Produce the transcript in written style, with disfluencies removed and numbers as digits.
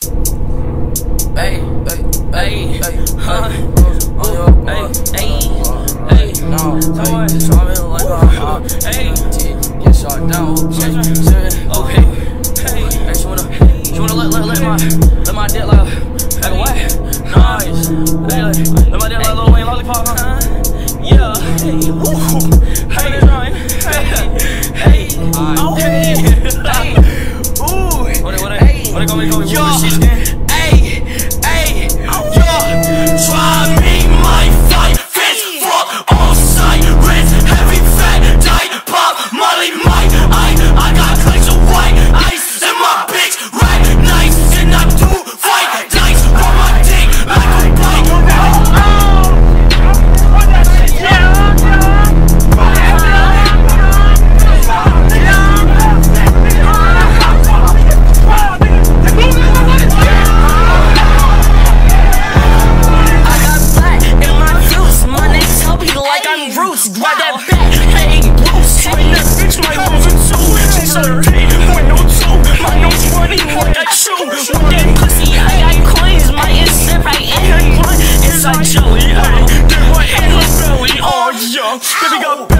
Let my dick like what? Nice. Let my dick like Lil Wayne lollipop, huh? Yeah. Hey, hey, oh hey, hey, ooh, what it gonna make? Yo, hey, hey, yo, try me, my fight, fist, fuck, all sirens, heavy fat, dyke, pop, molly, mic, I got glacial white, ice in my bitch, right, nice, and I do fight, dykes, on my dick, like a bike. Ruth, grab that back, hey, Bruce, hey, that bitch might lose it too. She said, hey, with no two, my nose running like achoo. With that pussy, I coins, my insect right in her blood, inside jelly, hey, get right in her belly, oh yeah, baby got